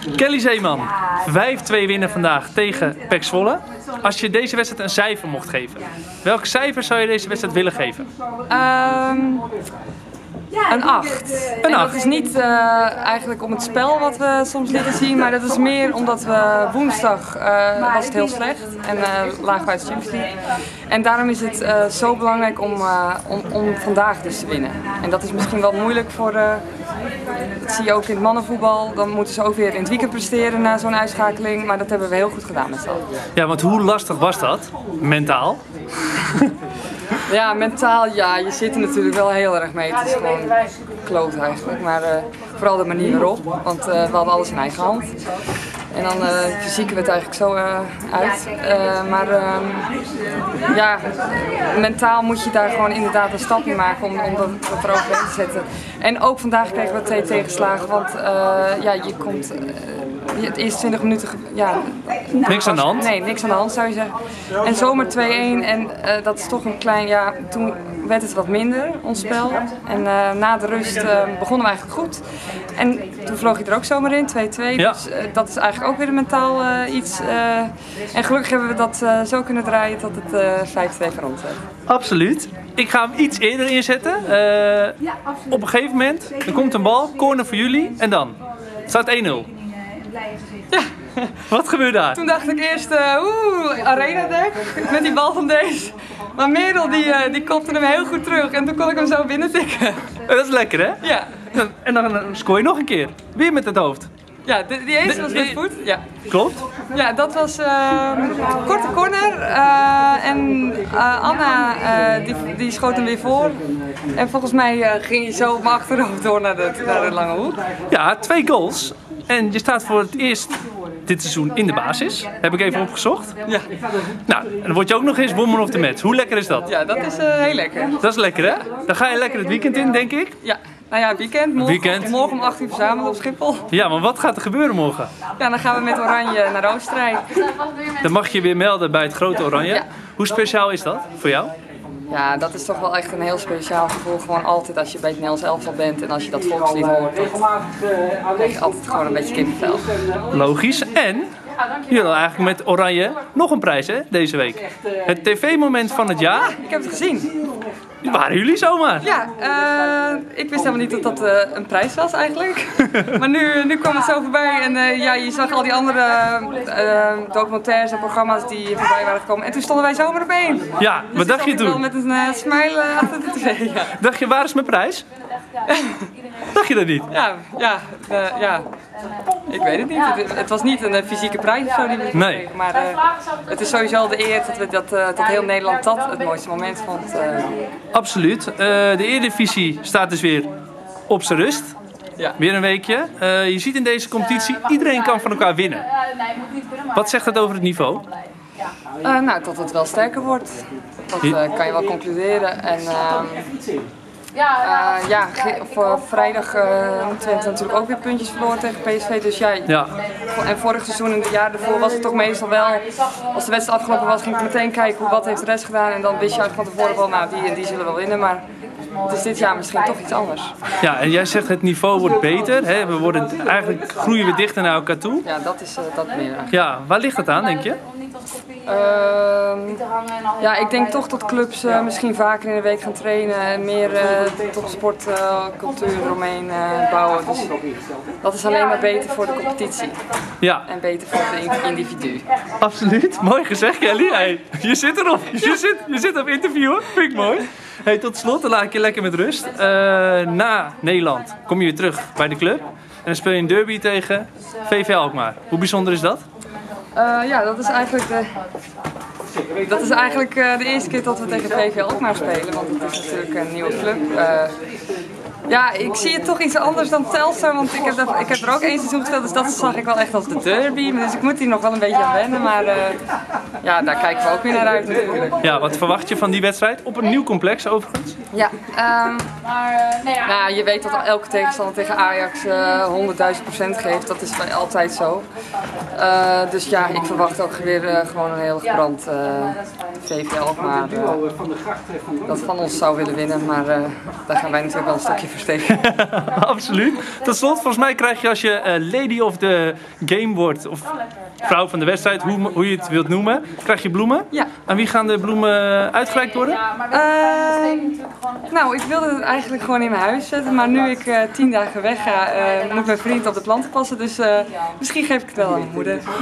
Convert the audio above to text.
Kelly Zeeman, 5-2 winnen vandaag tegen PEC Zwolle. Als je deze wedstrijd een cijfer mocht geven, welk cijfer zou je deze wedstrijd willen geven? Een 8. En dat is niet eigenlijk om het spel wat we soms lieten zien, maar dat is meer omdat we woensdag was het heel slecht en lagen we uit de Champions League. En daarom is het zo belangrijk om vandaag dus te winnen. En dat is misschien wel moeilijk voor, dat zie je ook in het mannenvoetbal, dan moeten ze ook weer in het weekend presteren na zo'n uitschakeling, maar dat hebben we heel goed gedaan met z'n allen. Ja, want hoe lastig was dat, mentaal? Ja, mentaal, ja, je zit er natuurlijk wel heel erg mee. Het is gewoon kloot eigenlijk, maar vooral de manier waarop, want we hadden alles in eigen hand. En dan fysieken we het eigenlijk zo uit. Maar ja, mentaal moet je daar gewoon inderdaad een stap in maken om dat eroverheen te zetten. En ook vandaag kregen we 2 tegenslagen, want ja, je komt... Het eerste 20 minuten, ja... Niks aan de hand? Nee, niks aan de hand zou je zeggen. En zomaar 2-1 en dat is toch een klein, ja, toen werd het wat minder, ons spel. En na de rust begonnen we eigenlijk goed. En toen vloog je er ook zomaar in, 2-2. Ja. Dus dat is eigenlijk ook weer een mentaal iets. En gelukkig hebben we dat zo kunnen draaien tot het 5-2 voor ons. Absoluut. Ik ga hem iets eerder inzetten. Op een gegeven moment, er komt een bal, corner voor jullie en dan? Het staat 1-0. Ja. Wat gebeurt daar? Toen dacht ik eerst, arena dek met die bal van deze. Maar Merel die kopte hem heel goed terug en toen kon ik hem zo binnen tikken. Dat is lekker, hè? Ja. En dan scoor je nog een keer. Weer met het hoofd. Ja, die eerste was met voet. Ja. Klopt. Ja, dat was korte corner en Anna die schoot hem weer voor. En volgens mij ging hij zo op mijn achterhoofd door naar de lange hoek. Ja, 2 goals. En je staat voor het eerst dit seizoen in de basis. Heb ik even opgezocht. Ja. Nou, en dan word je ook nog eens woman of the match. Hoe lekker is dat? Ja, dat is heel lekker. Dat is lekker, hè? Dan ga je lekker het weekend in, denk ik. Ja. Nou ja, weekend. Morgen om 8 uur verzamelen op Schiphol. Ja, maar wat gaat er gebeuren morgen? Ja, dan gaan we met Oranje naar Oostenrijk. Dan mag je weer melden bij het Grote Oranje. Ja. Hoe speciaal is dat voor jou? Ja, dat is toch wel echt een heel speciaal gevoel. Gewoon altijd als je bij het Nederlands elftal bent en als je dat volkslied hoort, dan krijg je altijd gewoon een beetje kippenvel. Logisch. En jullie hadden eigenlijk met Oranje nog een prijs, hè, deze week. Het tv-moment van het jaar. Ik heb het gezien. Waren jullie zomaar? Ja, ik wist helemaal niet dat dat een prijs was eigenlijk. Maar nu kwam het zo voorbij en ja, je zag al die andere documentaires en programma's die voorbij waren gekomen. En toen stonden wij zomaar op 1. Ja, Dus wat dacht je ik wel toen? met een smile achter de tv. Ja. Dacht je, waar is mijn prijs? Dacht je dat niet? Ja, ik weet het niet. Het was niet een fysieke prijs of zo die we kregen, maar het is sowieso de eer dat heel Nederland dat het mooiste moment vond. Absoluut. De Eredivisie staat dus weer op zijn rust. Ja. Weer een weekje. Je ziet in deze competitie, iedereen kan van elkaar winnen. Wat zegt dat over het niveau? Nou, dat het wel sterker wordt. Dat kan je wel concluderen. En vrijdag Twente natuurlijk ook weer puntjes verloren tegen PSV. Dus ja. En vorig seizoen en het jaar ervoor was het toch meestal wel, als de wedstrijd afgelopen was, ging ik meteen kijken wat heeft de rest gedaan. En dan wist je eigenlijk van tevoren wel, nou die en die zullen wel winnen. Maar het is dit jaar misschien toch iets anders. Ja, en jij zegt het niveau wordt beter. Hè? Eigenlijk groeien we dichter naar elkaar toe. Ja, dat is dat meer. Ja, waar ligt dat aan, denk je? Ja, ik denk toch dat clubs misschien vaker in de week gaan trainen en meer topsportcultuur eromheen bouwen. Dus dat is alleen maar beter voor de competitie. Ja. En beter voor de individu. Absoluut. Mooi gezegd, Kelly. Hey, je zit erop. Je zit op interviewen. Vind ik mooi. Hey, tot slot, dan laat ik je lekker met rust. Na Nederland kom je weer terug bij de club. En dan speel je een derby tegen VV Alkmaar. Hoe bijzonder is dat? Ja, dat is eigenlijk de eerste keer dat we tegen VV Alkmaar spelen, want het is natuurlijk een nieuwe club. Ja, ik zie het toch iets anders dan Telstar, want ik heb er ook 1 seizoen gespeeld, dus dat zag ik wel echt als de derby. Dus ik moet hier nog wel een beetje aan wennen, maar ja, daar kijken we ook weer naar uit natuurlijk. Ja, wat verwacht je van die wedstrijd? Op een nieuw complex overigens? Ja, nou, je weet dat elke tegenstander tegen Ajax 100.000% geeft, dat is altijd zo. Dus ja, ik verwacht ook weer gewoon een heel gebrand VV Alkmaar dat van ons zou willen winnen, maar daar gaan wij natuurlijk wel een stukje voor versteken. Absoluut. Tot slot, volgens mij krijg je als je lady of the game wordt, of vrouw van de wedstrijd, hoe je het wilt noemen, krijg je bloemen. Ja. Aan wie gaan de bloemen uitgereikt worden? Nou, ik wilde het eigenlijk gewoon in mijn huis zetten, maar nu ik 10 dagen weg ga, moet mijn vriend op de planten passen, dus misschien geef ik het wel aan mijn moeder.